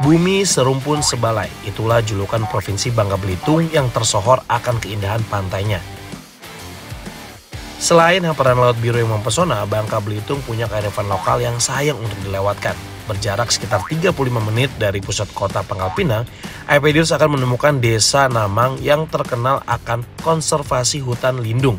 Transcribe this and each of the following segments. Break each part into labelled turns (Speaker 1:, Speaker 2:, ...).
Speaker 1: Bumi serumpun sebalai, itulah julukan Provinsi Bangka Belitung yang tersohor akan keindahan pantainya. Selain hamparan laut biru yang mempesona, Bangka Belitung punya kearifan lokal yang sayang untuk dilewatkan. Berjarak sekitar 35 menit dari pusat kota Pangkal Pinang, iPaders akan menemukan Desa Namang yang terkenal akan konservasi hutan lindung.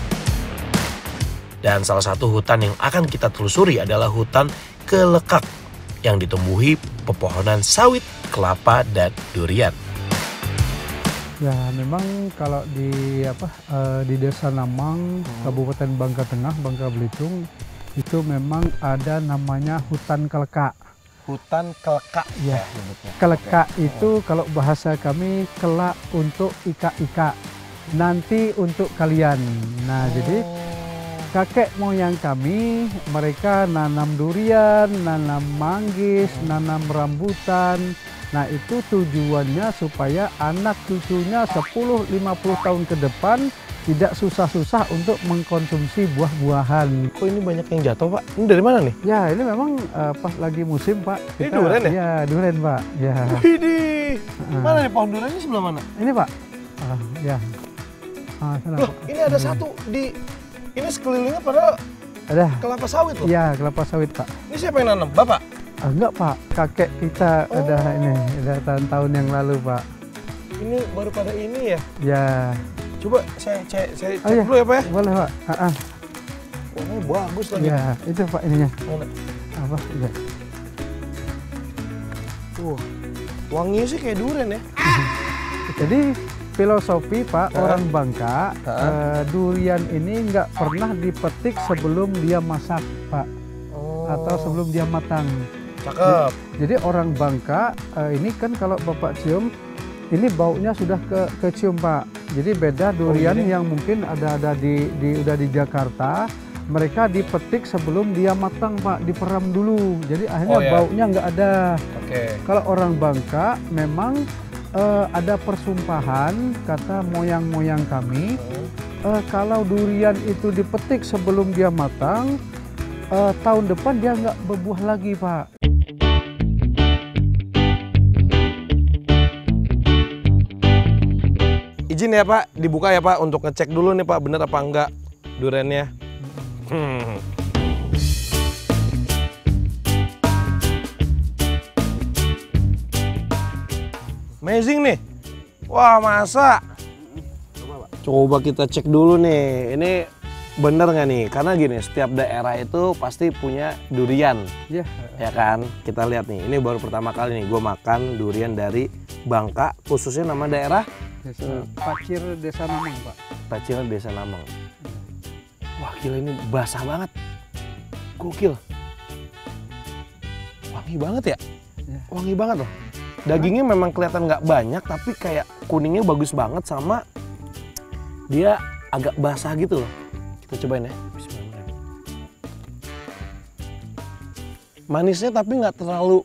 Speaker 1: Dan salah satu hutan yang akan kita telusuri adalah hutan Kelekak yang ditumbuhi pepohonan sawit, kelapa, dan durian.
Speaker 2: Ya, memang kalau di Desa Namang, Kabupaten Bangka Tengah, Bangka Belitung, itu memang ada namanya hutan kelekak.
Speaker 1: Hutan kelekak
Speaker 2: ya. Kelekak itu kalau bahasa kami kelak untuk ika-ika, nanti untuk kalian. Nah, jadi kakek moyang kami, mereka nanam durian, nanam manggis, nanam rambutan. Nah, itu tujuannya supaya anak cucunya 10-50 tahun ke depan tidak susah-susah untuk mengkonsumsi buah-buahan.
Speaker 1: Oh, ini banyak yang jatuh, Pak. Ini dari mana nih?
Speaker 2: Ya, ini memang pas lagi musim, Pak.
Speaker 1: Ini durian ya?
Speaker 2: Ya, durian, Pak. Ya.
Speaker 1: Widih. Mana nih pohon duriannya sebelah mana?
Speaker 2: Ini, Pak. Ya. Sana,
Speaker 1: loh,
Speaker 2: Pak.
Speaker 1: ini ada satu di... Ini sekelilingnya pada
Speaker 2: ada
Speaker 1: kelapa sawit loh?
Speaker 2: Iya, kelapa sawit, Pak.
Speaker 1: Ini siapa yang nanam? Bapak?
Speaker 2: Enggak, Pak. Kakek kita ada tahun-tahun yang lalu, Pak.
Speaker 1: Ini baru pada ini ya?
Speaker 2: Ya.
Speaker 1: Coba saya cek dulu ya, Pak ya?
Speaker 2: Boleh, Pak.
Speaker 1: Oh, ini bagus lagi.
Speaker 2: Ya, itu, Pak, ininya.
Speaker 1: Mana?
Speaker 2: Apa? Ya.
Speaker 1: Wanginya sih kayak durian ya?
Speaker 2: Jadi filosofi, Pak, orang Bangka, durian ini nggak pernah dipetik sebelum dia masak, Pak. Atau sebelum dia matang.
Speaker 1: Cakep.
Speaker 2: Jadi orang Bangka ini kan kalau Bapak cium, ini baunya sudah kecium, Pak. Jadi beda durian yang mungkin udah di Jakarta, mereka dipetik sebelum dia matang, Pak, diperam dulu. Jadi akhirnya baunya nggak ada. Kalau orang Bangka memang ada persumpahan, kata moyang-moyang kami, kalau durian itu dipetik sebelum dia matang, tahun depan dia nggak berbuah lagi, Pak.
Speaker 1: Izin ya, Pak, dibuka ya, Pak, untuk ngecek dulu nih, Pak, bener apa enggak duriannya. Amazing nih. Wah, masa? Coba kita cek dulu nih. Ini bener nggak nih? Karena gini, setiap daerah itu pasti punya durian.
Speaker 2: Iya.
Speaker 1: Ya kan? Kita lihat nih. Ini baru pertama kali nih gue makan durian dari Bangka, khususnya nama daerah
Speaker 2: Pacir Desa Namang, Pak.
Speaker 1: Pacir Desa Namang. Wah, gila, ini basah banget. Gokil. Wangi banget ya? Wangi banget loh. Dagingnya memang kelihatan nggak banyak, tapi kayak kuningnya bagus banget sama dia agak basah gitu loh. Kita cobain ya. Bismillahirrahmanirrahim. Manisnya tapi nggak terlalu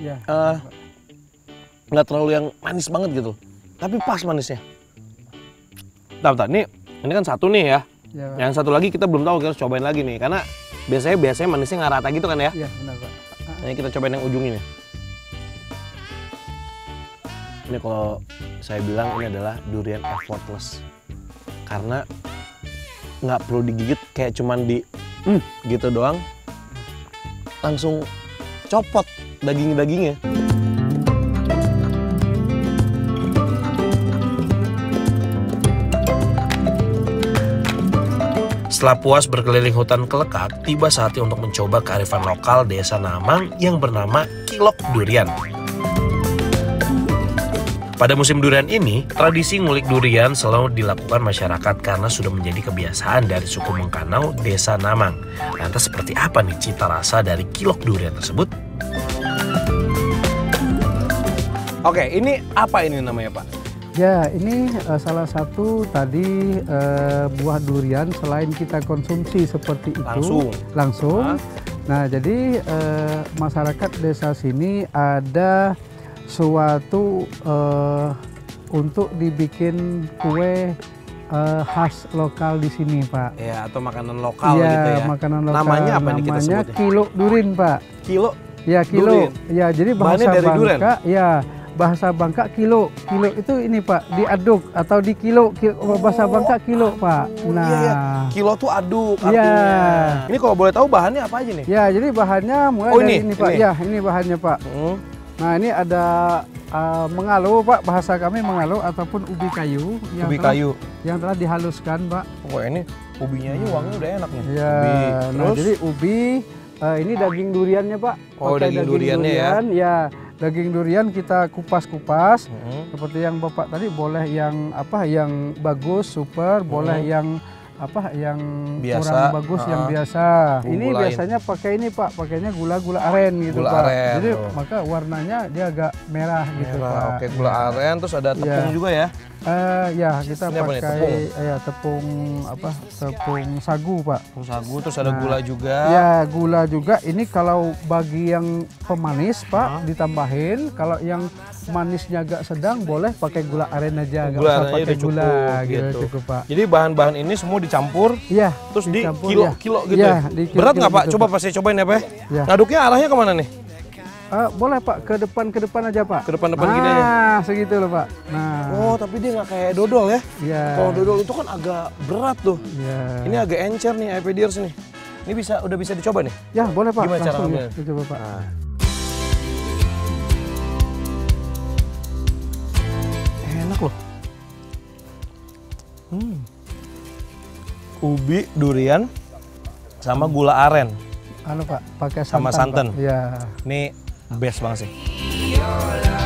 Speaker 1: yang manis banget gitu. Tapi pas manisnya. Bentar, ini kan satu nih ya. Yang satu lagi kita belum tahu, kita harus cobain lagi nih. Karena biasanya manisnya nggak rata gitu kan ya.
Speaker 2: Iya, benar, Pak.
Speaker 1: Ini kita cobain yang ujung ini. Ini kalau saya bilang ini adalah durian effortless. Karena nggak perlu digigit, kayak cuman gitu doang. Langsung copot daging-dagingnya. Setelah puas berkeliling hutan Kelekak, tiba saatnya untuk mencoba kearifan lokal Desa Namang yang bernama Kilok Durian. Pada musim durian ini, tradisi ngulik durian selalu dilakukan masyarakat karena sudah menjadi kebiasaan dari suku Mengkanau Desa Namang. Lantas seperti apa nih cita rasa dari kilok durian tersebut? Oke, ini apa ini namanya, Pak?
Speaker 2: Ya, ini salah satu tadi buah durian selain kita konsumsi seperti itu langsung. Nah, jadi masyarakat desa sini ada suatu untuk dibikin kue khas lokal di sini, Pak.
Speaker 1: Ya, atau makanan lokal gitu ya.
Speaker 2: Makanan lokal.
Speaker 1: Namanya apa nih kita sebutnya?
Speaker 2: Namanya kilok durin, Pak. Ya kilo.
Speaker 1: Durian.
Speaker 2: Ya jadi bahasa
Speaker 1: Bahannya dari durian?
Speaker 2: Bangka. Ya bahasa Bangka kilo. Kilo itu ini Pak diaduk atau di kilo. Bahasa Bangka kilo Pak. Nah.
Speaker 1: Iya, kilo tuh aduk
Speaker 2: Iya.
Speaker 1: artinya. Ini kalau boleh tahu bahannya apa aja nih?
Speaker 2: Ya jadi bahannya mulai
Speaker 1: Oh,
Speaker 2: dari
Speaker 1: ini,
Speaker 2: ini Pak.
Speaker 1: ini.
Speaker 2: Ya ini bahannya Pak. Nah ini ada mengalo Pak, bahasa kami mengalo ataupun ubi kayu.
Speaker 1: Ubi kayu.
Speaker 2: Yang telah dihaluskan Pak.
Speaker 1: Oh ini ubinya aja wanginya udah enak nih.
Speaker 2: Ya,
Speaker 1: Ubi.
Speaker 2: nah
Speaker 1: Terus?
Speaker 2: jadi ubi ini daging duriannya Pak.
Speaker 1: Oh,
Speaker 2: Pakai
Speaker 1: daging duriannya ya.
Speaker 2: durian, ya. Daging durian kita kupas-kupas. Seperti yang Bapak tadi boleh yang yang bagus, super, boleh yang yang
Speaker 1: biasa,
Speaker 2: kurang bagus, yang biasa. Ini
Speaker 1: Gula-gulain.
Speaker 2: biasanya pakai ini Pak, pakainya gula aren gitu
Speaker 1: Gula
Speaker 2: Pak.
Speaker 1: aren,
Speaker 2: Jadi
Speaker 1: tuh.
Speaker 2: maka warnanya dia agak merah gitu Pak.
Speaker 1: Oke, gula aren, terus ada tepung juga ya.
Speaker 2: Ya kita
Speaker 1: Ini apa nih,
Speaker 2: pakai tepung tepung sagu Pak.
Speaker 1: Tepung sagu, terus ada gula juga.
Speaker 2: Ya gula juga. Ini kalau bagi yang pemanis Pak ditambahin. Kalau yang manisnya agak sedang boleh pakai gula aren aja. Nggak
Speaker 1: Gula
Speaker 2: usah
Speaker 1: arennya
Speaker 2: pakai
Speaker 1: udah
Speaker 2: gula
Speaker 1: cukup, gitu.
Speaker 2: cukup Pak.
Speaker 1: Jadi bahan-bahan ini semua dicampur,
Speaker 2: Iya.
Speaker 1: terus di
Speaker 2: dicampur,
Speaker 1: kilo-kilo gitu.
Speaker 2: Iya,
Speaker 1: ya?
Speaker 2: di
Speaker 1: Berat nggak Pak?
Speaker 2: gitu,
Speaker 1: Coba pasti cobain ya Pak.
Speaker 2: Ya.
Speaker 1: Ngaduknya arahnya kemana nih?
Speaker 2: Boleh Pak ke depan aja Pak.
Speaker 1: Ke depan gini aja.
Speaker 2: Nah segitu loh Pak. Nah.
Speaker 1: Oh, tapi dia nggak kayak dodol ya?
Speaker 2: Iya.
Speaker 1: Kalau dodol itu kan agak berat tuh.
Speaker 2: Iya.
Speaker 1: Ini agak encer nih iPadiers nih. Ini udah bisa dicoba nih?
Speaker 2: Ya boleh Pak.
Speaker 1: Gimana cara
Speaker 2: Langsung ya.
Speaker 1: ngambilnya?
Speaker 2: Coba Pak.
Speaker 1: Nah. Enak loh. Ubi, durian, sama gula aren.
Speaker 2: Pak pakai
Speaker 1: Sama
Speaker 2: santan.
Speaker 1: santan.
Speaker 2: Pak. Iya.
Speaker 1: Ini best banget sih.